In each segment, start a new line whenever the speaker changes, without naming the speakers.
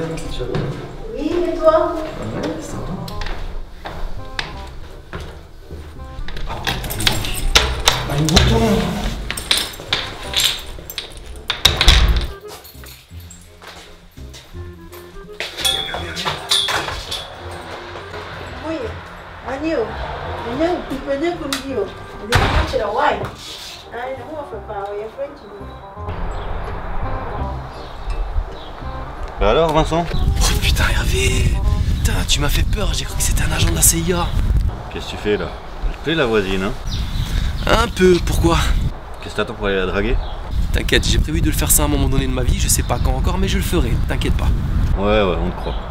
tu vas bien?
Oui, et toi?
Ouais, ça va. Ah, une bouton.
Oui, Anio, menang tipenya kundio. Dia macam dah wai. Ai, nak apa apa ya French ni.
Bah alors, Vincent?
Oh putain, Hervé! Putain, tu m'as fait peur, j'ai cru que c'était un agent de la CIA.
Qu'est-ce que tu fais là? Elle te plaît la voisine, hein?
Un peu, pourquoi?
Qu'est-ce que t'attends pour aller la draguer?
T'inquiète, j'ai prévu de le faire ça à un moment donné de ma vie, je sais pas quand encore, mais je le ferai, t'inquiète pas.
Ouais, on te croit.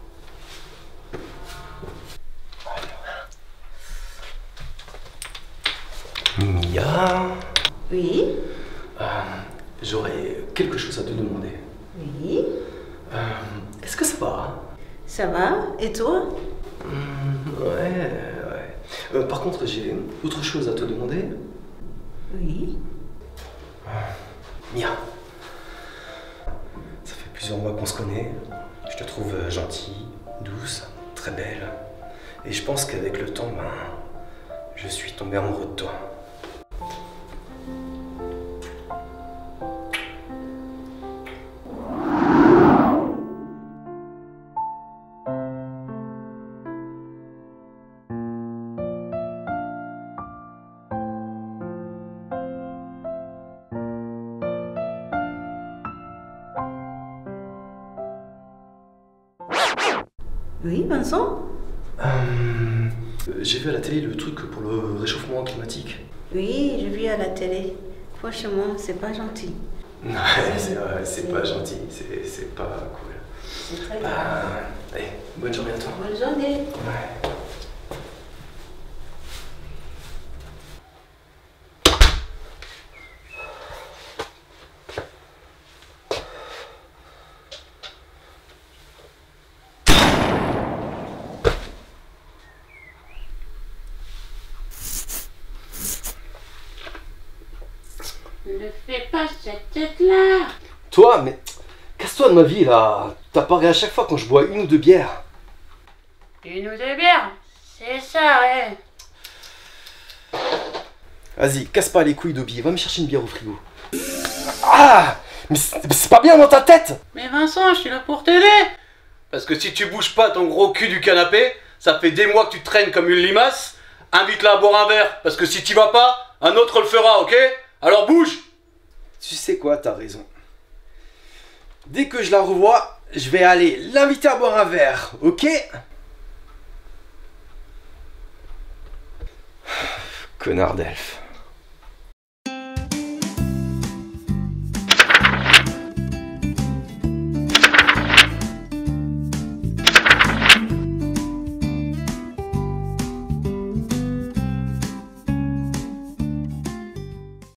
Mia,
Oui,
j'aurais quelque chose à te demander.
oui.
Est-ce que ça va?
Ça va? Et toi?
Ouais. Par contre, j'ai autre chose à te demander.
Oui.
Mia, ça fait plusieurs mois qu'on se connaît. Je te trouve gentille, douce, très belle. Et je pense qu'avec le temps, je suis tombé amoureux de toi.
Oui, Vincent?
J'ai vu à la télé le truc pour le réchauffement climatique.
Oui, je vis à la télé. Franchement, c'est pas gentil.
Ouais, c'est pas gentil, c'est pas cool.
C'est très grave.
Allez, bonne journée à toi.
Bonne journée.
Ouais.
Ne fais pas cette tête-là.
Toi, mais casse-toi de ma vie là. T'apparais à chaque fois quand je bois une ou deux bières.
Une ou deux bières, c'est ça, ouais.
Vas-y, casse pas les couilles d'Obi, va me chercher une bière au frigo. Ah, mais c'est pas bien dans ta tête.
Mais Vincent, je suis là pour t'aider.
Parce que si tu bouges pas ton gros cul du canapé, ça fait des mois que tu traînes comme une limace. Invite-la à boire un verre, parce que si tu vas pas, un autre le fera, ok? Alors bouge!
Tu sais quoi, t'as raison. Dès que je la revois, je vais aller l'inviter à boire un verre, ok? Connard d'elfe.